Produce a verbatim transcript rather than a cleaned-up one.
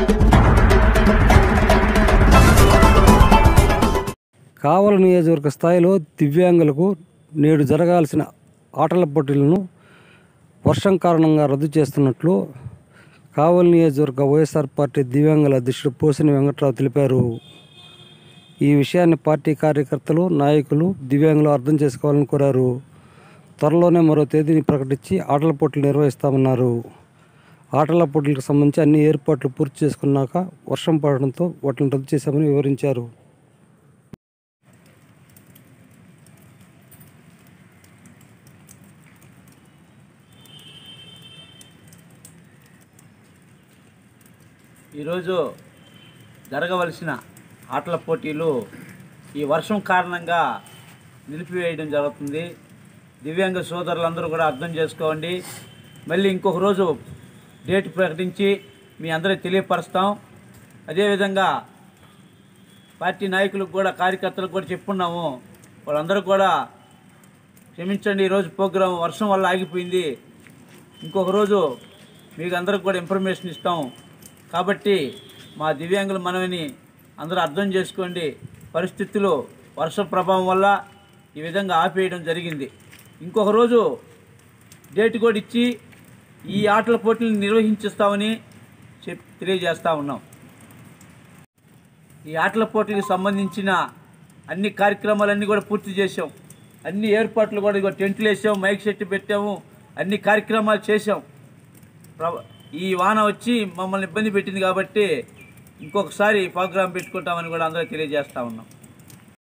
కావలి నియోజకవర్గ స్థాయిలో దివ్యాంగులకు నేడు జరగాల్సిన ఆటల పోటీలను వర్షం కారణంగా రద్దు చేస్తున్నట్లు కావలి నియోజకవర్గ వైఎస్ఆర్ పార్టీ దివ్యాంగుల అధ్యక్షుడు పోసిని వెంకట్రావు తెలిపారు. ఈ విషయాన్ని పార్టీ కార్యకర్తలు, నాయకులు, దివ్యాంగులు అర్థం చేసుకోవాలని కోరారు. త్వరలోనే మరో తేదీని ప్రకటించి ఆటల పోటీలు నిర్వహిస్తామన్నారు. ఆటల పోటీలకు సంబంధించి అన్ని ఏర్పాట్లు పూర్తి చేసుకున్నాక వర్షం పడడంతో వాటిని రద్దు చేశామని వివరించారు. ఈరోజు జరగవలసిన ఆటల పోటీలు ఈ వర్షం కారణంగా నిలిపివేయడం జరుగుతుంది. దివ్యాంగ సోదరులందరూ కూడా అర్థం చేసుకోండి. మళ్ళీ ఇంకొక రోజు డేట్ ప్రకటించి మీ అందరికీ తెలియపరుస్తాం. అదేవిధంగా పార్టీ నాయకులకు కూడా, కార్యకర్తలకు కూడా చెప్పున్నాము. వాళ్ళందరూ కూడా క్షమించండి, ఈరోజు ప్రోగ్రాం వర్షం వల్ల ఆగిపోయింది, ఇంకొక రోజు మీకు అందరికి కూడా ఇన్ఫర్మేషన్ ఇస్తాం. కాబట్టి మా దివ్యాంగుల మనవిని అందరూ అర్థం చేసుకోండి. పరిస్థితులు వర్ష ప్రభావం వల్ల ఈ విధంగా ఆపేయడం జరిగింది. ఇంకొక రోజు డేట్ కూడా ఇచ్చి ఈ ఆటల పోటీలను నిర్వహించిస్తామని చెప్ తెలియజేస్తూ ఉన్నాం. ఈ ఆటల పోటీలకు సంబంధించిన అన్ని కార్యక్రమాలన్నీ కూడా పూర్తి చేసాం. అన్ని ఏర్పాట్లు కూడా ఇగో టెంట్లు వేసాం, మైక్ సెట్ పెట్టాము, అన్ని కార్యక్రమాలు చేసాం. ఈ వాన వచ్చి మమ్మల్ని ఇబ్బంది పెట్టింది కాబట్టి ఇంకొకసారి ప్రోగ్రాం పెట్టుకుంటామని కూడా అందరూ తెలియజేస్తూ ఉన్నాం.